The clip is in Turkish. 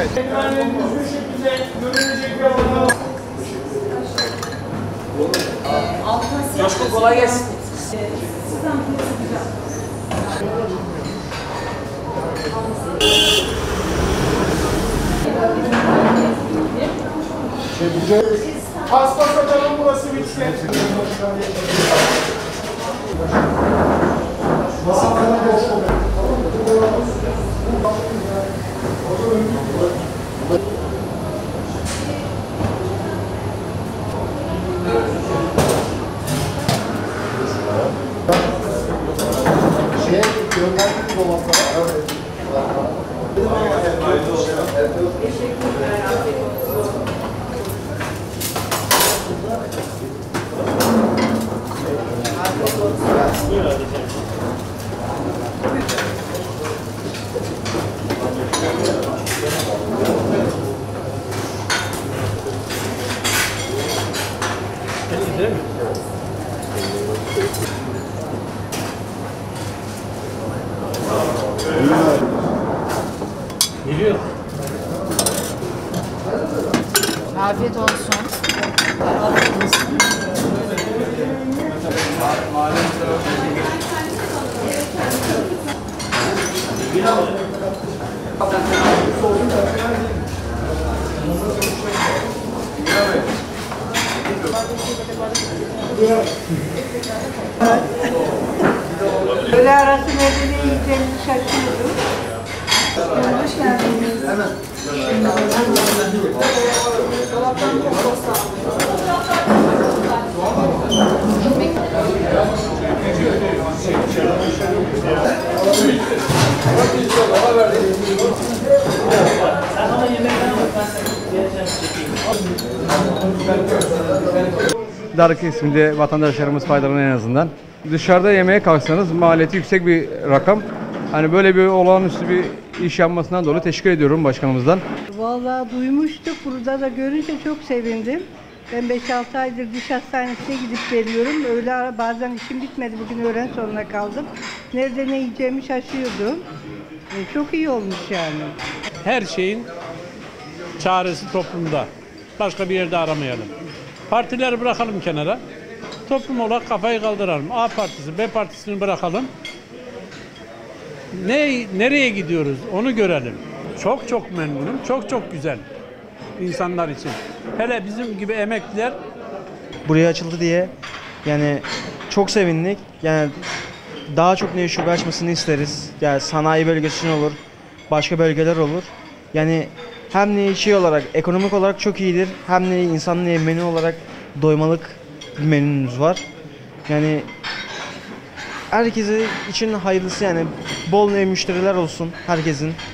Evet. Coşkun kolay gelsin. Pasta satalım, burası bitsin. Masalarına boş oluyor. Gönderdik dolaplara. Teşekkürler. Afiyet olsun. Buyur hadi sen. Değil mi? Geliyor. Afiyet olsun. Öğle arası nerede ne yiyeceğimizi şaşırıyordum. Hoş geldiniz. Dolaptan çok posta Sen bana yemekten bak, ben seni geleceğim çekeyim. Dar kesimde vatandaşlarımız faydalanır en azından. Dışarıda yemeye kalksanız maliyeti yüksek bir rakam. Hani böyle bir olağanüstü bir iş yapmasından dolayı teşekkür ediyorum başkanımızdan. Vallahi duymuştuk. Burada da görünce çok sevindim. Ben 5-6 aydır diş hastanesine gidip geliyorum. Öyle bazen işim bitmedi. Bugün öğlen sonuna kaldım. Nerede ne yiyeceğimi şaşıyordum. Çok iyi olmuş yani. Her şeyin çaresi toplumda. Başka bir yerde aramayalım. Partileri bırakalım kenara. Toplum olarak kafayı kaldıralım. A partisi, B partisini bırakalım. Nereye gidiyoruz onu görelim. Çok memnunum. Çok güzel insanlar için. Hele bizim gibi emekliler buraya açıldı diye yani çok sevindik. Yani daha çok ne şube açmasını isteriz. Yani sanayi bölgesi için olur, başka bölgeler olur. Yani hem ne şey olarak, ekonomik olarak çok iyidir, hem de insanın menü olarak doymalık bir menümüz var. Yani herkese için hayırlısı, yani bol müşteriler olsun herkesin.